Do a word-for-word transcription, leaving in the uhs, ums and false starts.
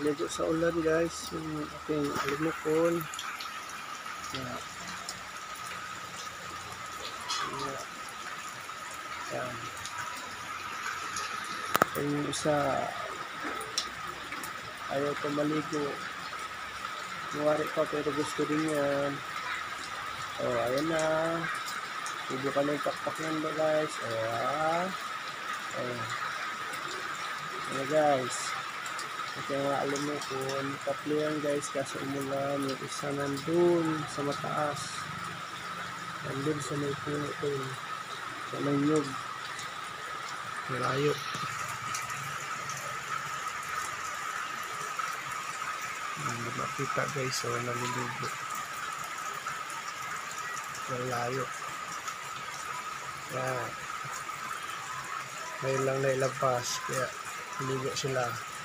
ligo sa ulan guys, yung aking alimokon. Yan. Yan. Yan. So, yung isa ayaw ko maligo. Nuwari pa pero gusto din yan. O, oh, ayan na. Ligo ka na yung pakpak yan ba guys. O, oh, ah. O. Oh. Ayan guys. Ito yung mga alam mo kung tatlo yan guys kasi umulan. Yung isa nandun sa mataas. Nandun sa may puno ko yun. Sa may nyug. Malayo. Hindi makita guys. So nalulubo. Malayo. Yan. Ngayon lang nailabas. Kaya ligo sila.